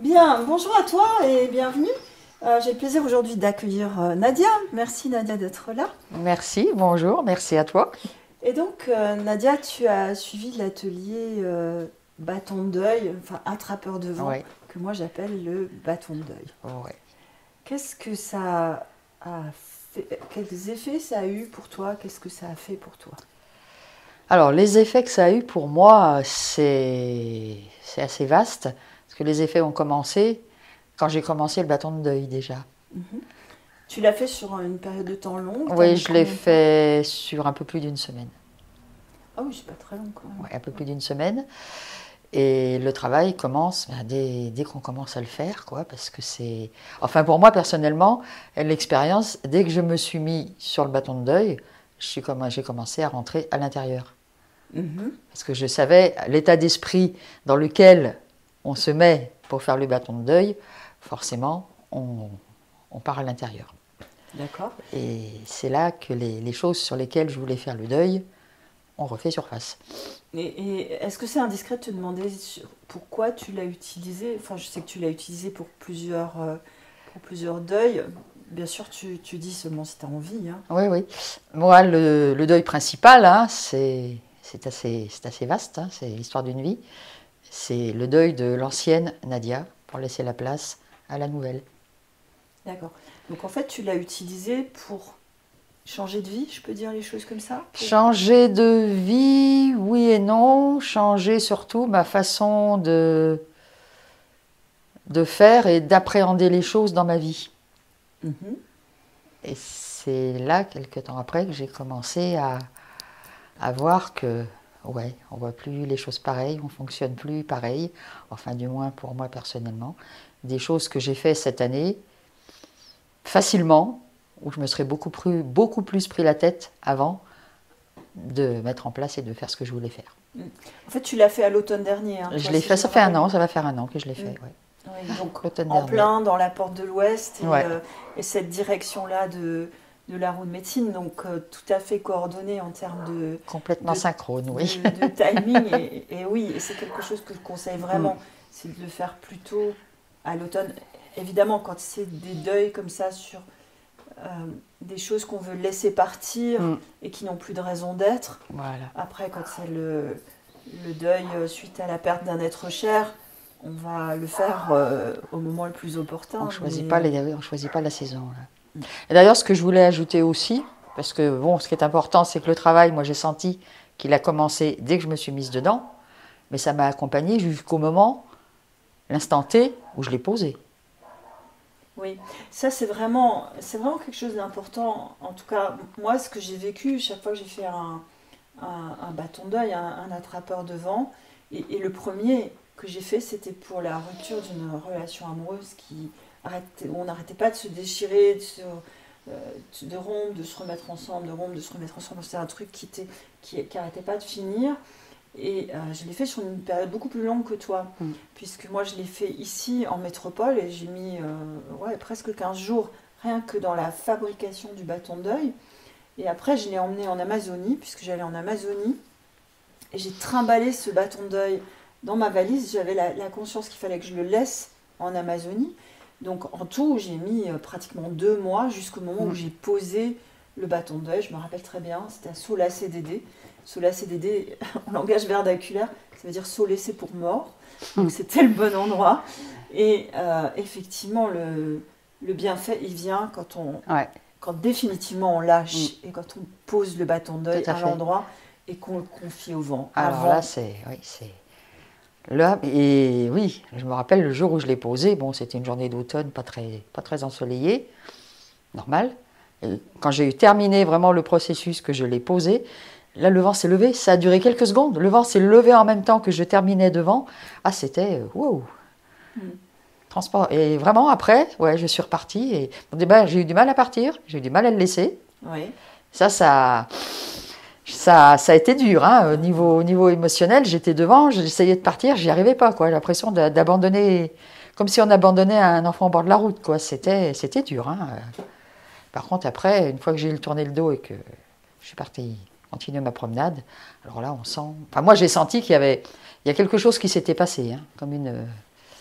Bien, bonjour à toi et bienvenue. J'ai le plaisir aujourd'hui d'accueillir Nadia. Merci Nadia d'être là. Merci, bonjour, merci à toi. Et donc Nadia, tu as suivi l'atelier bâton de deuil, enfin attrapeur de vent, Ouais, que moi j'appelle le bâton de deuil. ouais. Qu'est-ce que ça a fait, quels effets ça a eu pour toi? Qu'est-ce que ça a fait pour toi? Alors, les effets que ça a eu pour moi, c'est assez vaste, parce que les effets ont commencé quand j'ai commencé le bâton de deuil déjà. Mhm. Tu l'as fait sur une période de temps longue? T'as Oui, mis je l'ai combien de temps? fait sur un peu plus d'une semaine. Ah oui, c'est pas très long quand même. Ouais, un peu plus d'une semaine. Et le travail commence dès qu'on commence à le faire, quoi, parce que c'est... Enfin, pour moi, personnellement, l'expérience, dès que je me suis mis sur le bâton de deuil, j'ai commencé à rentrer à l'intérieur. Mhm. Parce que je savais l'état d'esprit dans lequel on se met pour faire le bâton de deuil, forcément, on part à l'intérieur. D'accord. Et c'est là que les choses sur lesquelles je voulais faire le deuil ont refait surface. Et est-ce que c'est indiscret de te demander pourquoi tu l'as utilisé? Enfin, je sais que tu l'as utilisé pour plusieurs deuils. Bien sûr, tu dis seulement si tu as envie, hein. Oui, oui. Moi, le deuil principal, hein, c'est assez vaste, hein, c'est l'histoire d'une vie. C'est le deuil de l'ancienne Nadia pour laisser la place à la nouvelle. D'accord. Donc en fait, tu l'as utilisé pour changer de vie, je peux dire les choses comme ça? Changer de vie, oui et non. Changer surtout ma façon de faire et d'appréhender les choses dans ma vie. Mhm. Et c'est là, quelques temps après, que j'ai commencé à voir que, ouais, on ne voit plus les choses pareilles, on ne fonctionne plus pareil, enfin du moins pour moi personnellement. Des choses que j'ai fait cette année, facilement, où je me serais beaucoup plus pris la tête avant de mettre en place et de faire ce que je voulais faire. Mm. En fait, tu l'as fait à l'automne dernier, hein, Je toi, l'ai si fait, je ça me fait un rappelle an, bien. ça va faire un an que je l'ai Mm. fait, ouais. Oui, donc L'automne en dernier. plein dans la porte de l'Ouest Ouais, et cette direction-là de la roue de médecine, donc tout à fait coordonnée en termes complètement de, synchrone, oui. de timing. Et oui, et c'est quelque chose que je conseille Mm, vraiment, c'est de le faire plutôt à l'automne. Évidemment, quand c'est des deuils comme ça sur euh, des choses qu'on veut laisser partir mm, et qui n'ont plus de raison d'être. voilà. Après, quand c'est le deuil suite à la perte d'un être cher, on va le faire au moment le plus opportun. Mais On choisit pas la saison, là. Et d'ailleurs, ce que je voulais ajouter aussi, parce que bon, ce qui est important, c'est que le travail, moi j'ai senti qu'il a commencé dès que je me suis mise dedans, mais ça m'a accompagné jusqu'au moment, l'instant T, où je l'ai posé. oui, ça c'est vraiment quelque chose d'important. En tout cas, moi, ce que j'ai vécu chaque fois que j'ai fait un bâton de deuil, un attrapeur de vent, et le premier que j'ai fait, c'était pour la rupture d'une relation amoureuse où on n'arrêtait pas de se déchirer, de rompre, de se remettre ensemble, de rompre, de se remettre ensemble. C'était un truc qui arrêtait pas de finir. Et je l'ai fait sur une période beaucoup plus longue que toi, Mm. puisque moi je l'ai fait ici en métropole et j'ai mis ouais, presque 15 jours rien que dans la fabrication du bâton de deuil. Et après je l'ai emmené en Amazonie, puisque j'allais en Amazonie, et j'ai trimballé ce bâton de deuil dans ma valise. J'avais la conscience qu'il fallait que je le laisse en Amazonie. Donc en tout, j'ai mis pratiquement 2 mois jusqu'au moment où Mm. j'ai posé le bâton de deuil. Je me rappelle très bien, c'était à Sola CDD. Sola CDD, en langage vernaculaire, ça veut dire saut laissé pour mort. Donc Mm. c'était le bon endroit. Et effectivement, le bienfait, il vient Ouais, quand définitivement on lâche mm, et quand on pose le bâton de tout deuil à à fait. l'endroit et qu'on le confie au vent. Alors là, Avant, oui, c'est là, et oui, je me rappelle le jour où je l'ai posé, bon, c'était une journée d'automne, pas très ensoleillée, normal. Et quand j'ai eu terminé vraiment le processus que je l'ai posé, là, le vent s'est levé, ça a duré quelques secondes. Le vent s'est levé en même temps que je terminais devant. Ah, c'était wow, hmm, transport. Et vraiment, après, ouais, je suis repartie. Et au début, j'ai eu du mal à partir, j'ai eu du mal à le laisser. oui. Ça, ça a été dur, hein. Au niveau émotionnel, j'étais devant, j'essayais de partir, j'y arrivais pas, quoi. J'ai l'impression d'abandonner, comme si on abandonnait un enfant au bord de la route, quoi. C'était dur, hein. Par contre, après, une fois que j'ai tourné le dos et que je suis partie continuer ma promenade, alors là, on sent... Enfin, moi, j'ai senti il y a quelque chose qui s'était passé, hein, comme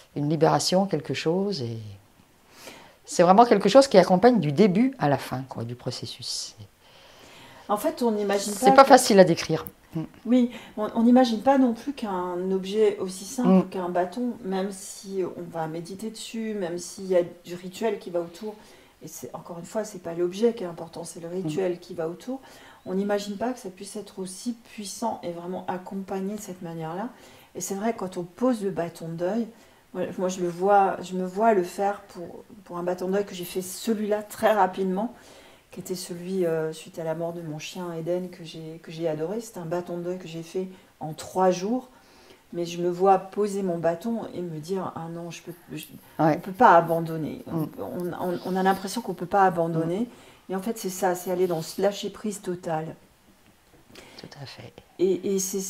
une libération, quelque chose. Et c'est vraiment quelque chose qui accompagne du début à la fin, quoi, du processus. En fait, on n'imagine C'est pas pas que... facile à décrire. Oui, on n'imagine pas non plus qu'un objet aussi Mm. simple qu'un bâton, même si on va méditer dessus, même s'il y a du rituel qui va autour, et c'est encore une fois, c'est pas l'objet qui est important, c'est le rituel qui va autour. On n'imagine pas que ça puisse être aussi puissant et vraiment accompagné de cette manière-là. Et c'est vrai, quand on pose le bâton de deuil, moi je me vois le faire pour un bâton de deuil que j'ai fait celui-là très rapidement, qui était celui suite à la mort de mon chien Eden que j'ai adoré. C'est un bâton de deuil que j'ai fait en 3 jours. Mais je me vois poser mon bâton et me dire ah non, on Ouais. peut pas abandonner. Mm. On a l'impression qu'on peut pas Mm. abandonner. Et en fait, c'est ça, c'est aller dans ce lâcher prise total. Tout à fait. Et c'est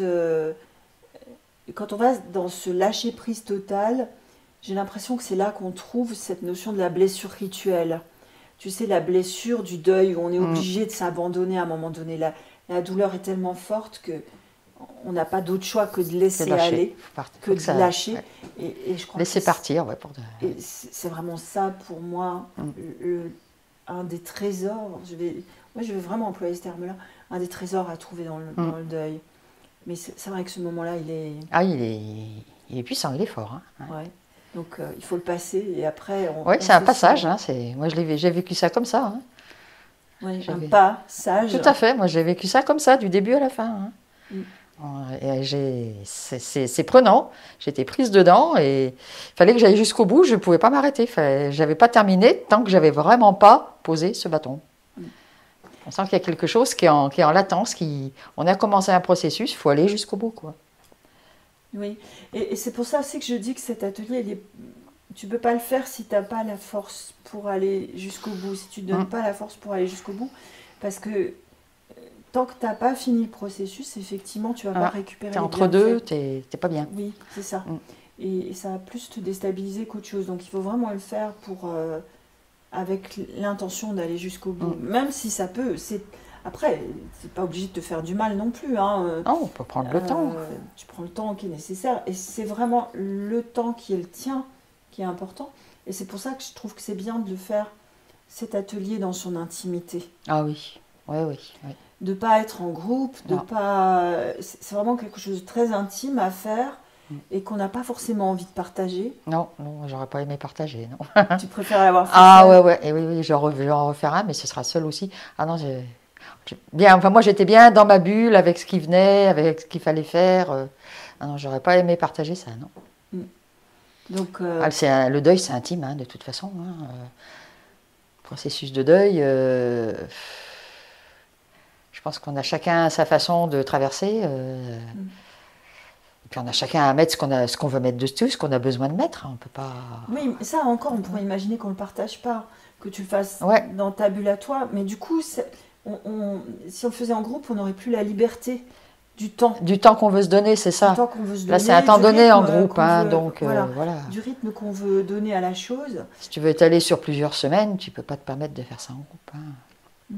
quand on va dans ce lâcher prise total, j'ai l'impression que c'est là qu'on trouve cette notion de la blessure rituelle. Tu sais, la blessure du deuil où on est Mm. obligé de s'abandonner à un moment donné. La douleur est tellement forte que on n'a pas d'autre choix que de C'est laisser lâcher. aller, que Faut que de ça, lâcher. ouais. Et je crois que Laisser partir, ouais, pour de... c'est vraiment ça pour moi, Mm. un des trésors. Moi, je vais vraiment employer ce terme-là, un des trésors à trouver dans le deuil. Mais c'est vrai que ce moment-là, il est. Ah, il est puissant, il est fort. Hein. Ouais. Donc, il faut le passer et après, Oui, on c'est un se passage. sent. Hein, moi, j'ai vécu ça comme ça. Hein. Ouais, un J'avais- passage. Tout à fait. Moi, j'ai vécu ça comme ça, du début à la fin. Hein. Mm. Et c'est prenant. J'étais prise dedans et il fallait que j'aille jusqu'au bout. Je ne pouvais pas m'arrêter. J'avais pas terminé tant que j'avais vraiment pas posé ce bâton. Mm. On sent qu'il y a quelque chose qui est en latence. On a commencé un processus, il faut aller jusqu'au bout, quoi. Oui. Et c'est pour ça aussi que je dis que cet atelier, tu peux pas le faire si tu n'as pas la force pour aller jusqu'au bout, si tu ne donnes Mm. pas la force pour aller jusqu'au bout. Parce que tant que tu n'as pas fini le processus, effectivement, tu vas pas Ah, récupérer t'es les entre deux, bienfaits. t'es pas bien. Oui, c'est ça. Mm. Et ça va plus te déstabiliser qu'autre chose. Donc il faut vraiment le faire avec l'intention d'aller jusqu'au bout. Mm. Même si ça peut. Après, c'est pas obligé de te faire du mal non plus. Hein. Non, on peut prendre le temps. Tu prends le temps qui est nécessaire. Et c'est vraiment le temps qui est le tien qui est important. Et c'est pour ça que je trouve que c'est bien de le faire, cet atelier, dans son intimité. Ah oui, oui, oui. Oui. De pas être en groupe, de Non. pas. C'est vraiment quelque chose de très intime à faire Mm. et qu'on n'a pas forsément envie de partager. Non, non, j'aurais pas aimé partager, non. Tu préfères l'avoir fait Ah seul. ouais, ouais, et oui, oui, je vais en refaire un, mais ce sera seul aussi. Ah non, bien, enfin moi j'étais bien dans ma bulle avec ce qui venait, avec ce qu'il fallait faire. Ah non, j'aurais pas aimé partager ça, non. Donc, Ah, le deuil, c'est intime, hein, de toute façon. Hein. Processus de deuil, je pense qu'on a chacun sa façon de traverser. Et puis on a chacun à mettre ce qu'on veut mettre dessus, ce qu'on a besoin de mettre. On peut pas. oui, ça encore, on pourrait imaginer qu'on ne le partage pas, que tu le fasses Ouais. dans ta bulle à toi. Mais du coup, si on le faisait en groupe, on n'aurait plus la liberté du temps. Du temps qu'on veut se donner, c'est Du ça. temps qu'on veut se Là, donner, c'est un temps du donné en rythme groupe, qu'on hein, veut- donc voilà, voilà. du rythme qu'on veut donner à la chose. Si tu veux étaler sur plusieurs semaines, tu peux pas te permettre de faire ça en groupe. Hein.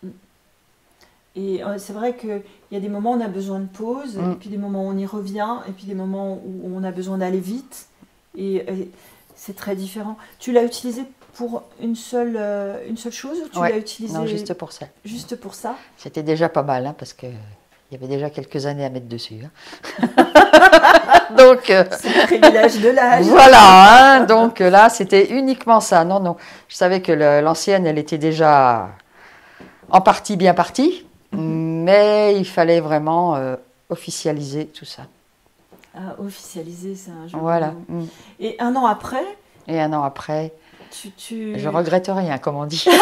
Et c'est vrai qu'il y a des moments où on a besoin de pause, Mm. et puis des moments où on y revient, et puis des moments où on a besoin d'aller vite. Et c'est très différent. Tu l'as utilisé pour une seule chose ou tu Ouais. l'as utilisé Non, juste pour ça. juste pour ça? C'était déjà pas mal, hein, parce que il y avait déjà quelques années à mettre dessus. Hein. Donc C'est le privilège de l'âge. voilà, hein, donc là c'était uniquement ça. Non, non, je savais que l'ancienne, elle était déjà en partie bien partie, mais il fallait vraiment officialiser tout ça. À officialiser, c'est un joli Voilà. mot. Et un an après, Et un an après, tu... je regrette rien, comme on dit.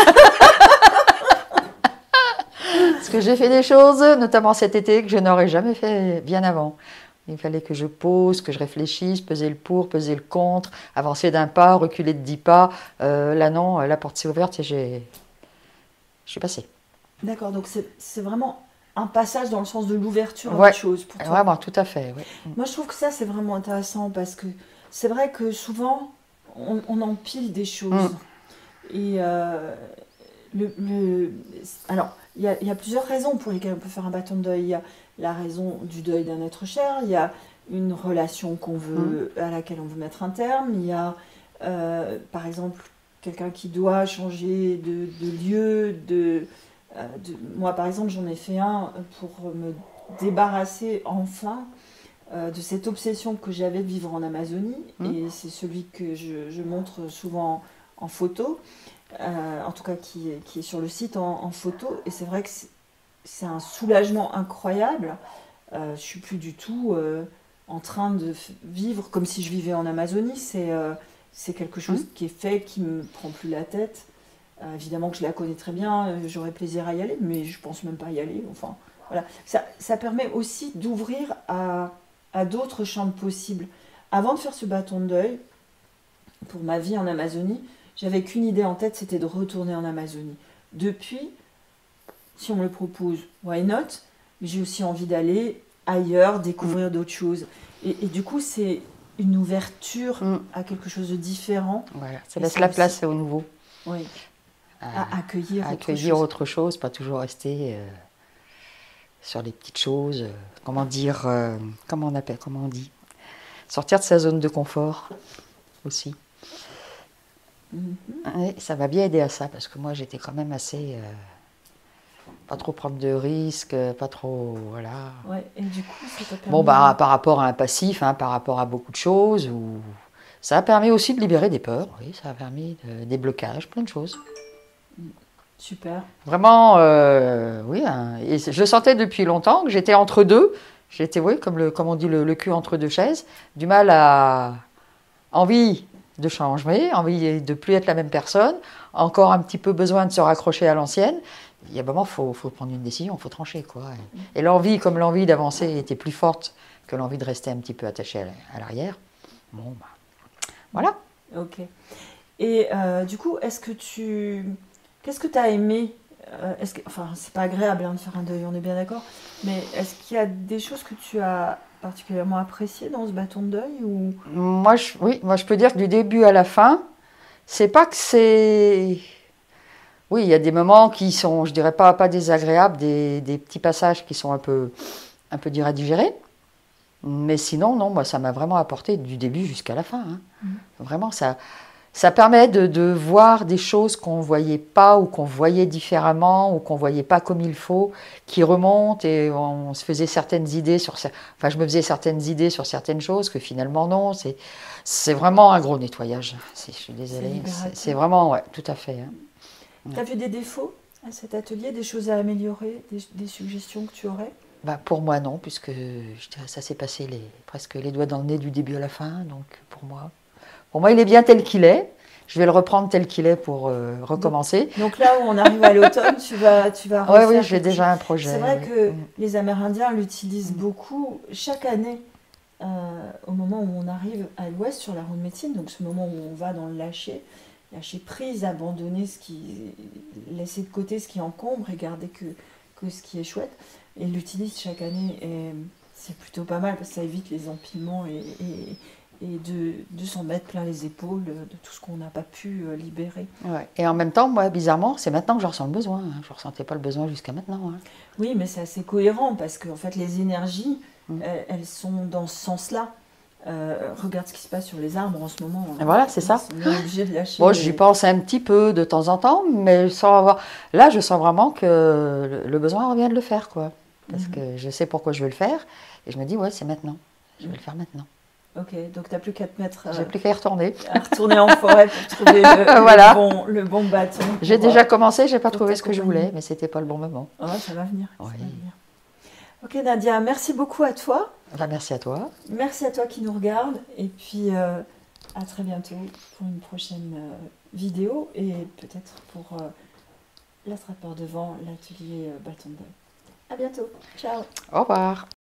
Parce que j'ai fait des choses, notamment cet été, que je n'aurais jamais fait bien avant. Il fallait que je pose, que je réfléchisse, peser le pour, peser le contre, avancer d'un pas, reculer de 10 pas. Là non, la porte s'est ouverte et je suis passée. D'accord, donc c'est vraiment un passage dans le sens de l'ouverture à Ouais. autre chose pour toi. Vraiment, tout à fait. Oui. Moi, je trouve que ça, c'est vraiment intéressant parce que c'est vrai que souvent, on empile des choses. Et alors, il y a plusieurs raisons pour lesquelles on peut faire un bâton de deuil. Il y a la raison du deuil d'un être cher, il y a une relation à laquelle on veut mettre un terme. Il y a, par exemple, quelqu'un qui doit changer de lieu. Moi, par exemple, j'en ai fait un pour me débarrasser enfin de cette obsession que j'avais de vivre en Amazonie. Et c'est celui que je montre souvent en photo, en tout cas qui est sur le site en photo. Et c'est vrai que c'est un soulagement incroyable. Je suis plus du tout en train de vivre comme si je vivais en Amazonie. C'est quelque chose qui est fait, qui me prend plus la tête. Évidemment que je la connais très bien, j'aurais plaisir à y aller, mais je pense même pas y aller. Enfin, voilà. Ça permet aussi d'ouvrir à d'autres champs possibles. Avant de faire ce bâton de deuil, pour ma vie en Amazonie, j'avais qu'une idée en tête, c'était de retourner en Amazonie. Depuis, si on me le propose, why not? Mais j'ai aussi envie d'aller ailleurs, découvrir d'autres choses. Et du coup, c'est une ouverture à quelque chose de différent. Voilà, ça laisse la place au nouveau. Oui. À accueillir autre chose, pas toujours rester sur les petites choses. Comment on dit, sortir de sa zone de confort aussi. Et ça m'a bien aidé à ça, parce que moi j'étais quand même assez pas trop prendre de risques, pas trop, voilà. Ouais, et du coup, ça t'a permis... Bon, par rapport à un passif, par rapport à beaucoup de choses, ça a permis aussi de libérer des peurs, oui, ça a permis des blocages, plein de choses. Super. Vraiment, oui, et je sentais depuis longtemps que j'étais entre deux. J'étais, oui, comme on dit, le cul entre deux chaises. Du mal à... Envie de changer, envie de plus être la même personne, encore un petit peu besoin de se raccrocher à l'ancienne. Il y a un moment, il faut prendre une décision, il faut trancher, quoi. Et l'envie d'avancer était plus forte que l'envie de rester un petit peu attaché à l'arrière. Bon, bah, voilà. Ok. Et du coup, qu'est-ce que tu as aimé enfin, c'est pas agréable de faire un deuil, on est bien d'accord, mais est-ce qu'il y a des choses que tu as particulièrement appréciées dans ce bâton de deuil ou... Moi, je peux dire que du début à la fin, c'est pas que c'est... Oui, il y a des moments qui sont, je dirais pas désagréables, des petits passages qui sont un peu durs à digérer. Mais sinon, non, moi, ça m'a vraiment apporté du début jusqu'à la fin. Vraiment, ça permet de voir des choses qu'on ne voyait pas ou qu'on voyait différemment ou qu'on ne voyait pas comme il faut, qui remontent et on se faisait certaines idées je me faisais certaines idées sur certaines choses que finalement, non. C'est vraiment un gros nettoyage. Je suis désolée. C'est vraiment, ouais, tout à fait. Tu as vu des défauts à cet atelier, des choses à améliorer, des suggestions que tu aurais? Pour moi, non, puisque je dirais, ça s'est passé presque les doigts dans le nez du début à la fin. Donc, pour moi, il est bien tel qu'il est. Je vais le reprendre tel qu'il est pour recommencer. Donc là où on arrive à l'automne, tu vas refaire... Oui, j'ai déjà un projet. C'est vrai que les Amérindiens l'utilisent beaucoup chaque année au moment où on arrive à l'ouest sur la route de médecine, donc ce moment où on va dans le lâcher prise, abandonner laisser de côté ce qui encombre et garder que ce qui est chouette. Et ils l'utilisent chaque année et c'est plutôt pas mal parce que ça évite les empilements et de s'en mettre plein les épaules de tout ce qu'on n'a pas pu libérer. Ouais. Et en même temps, moi, bizarrement, c'est maintenant que je ressens le besoin. Je ne ressentais pas le besoin jusqu'à maintenant. Oui, mais c'est assez cohérent parce que en fait, les énergies, elles sont dans ce sens-là. Regarde ce qui se passe sur les arbres en ce moment. Et voilà, c'est ça. On est obligé de lâcher. Bon, j'y pense un petit peu de temps en temps, mais sans avoir... Là, je sens vraiment que le besoin revient de le faire, quoi. Parce que je sais pourquoi je veux le faire. Et je me dis, ouais, c'est maintenant. Je vais le faire maintenant. Ok, donc tu n'as plus qu'à te mettre... J'ai plus qu'à y retourner. À retourner en forêt pour trouver voilà. le bon bâton. J'ai déjà commencé, je n'ai pas trouvé ce que je voulais, mais ce n'était pas le bon moment. Ouais, ça va venir. Oui. Ça va venir. Ok Nadia, merci beaucoup à toi. Merci à toi. Merci à toi qui nous regarde. Et puis à très bientôt pour une prochaine vidéo et peut-être pour l'attrapeur de vent, l'atelier bâton de deuil. À bientôt. Ciao. Au revoir.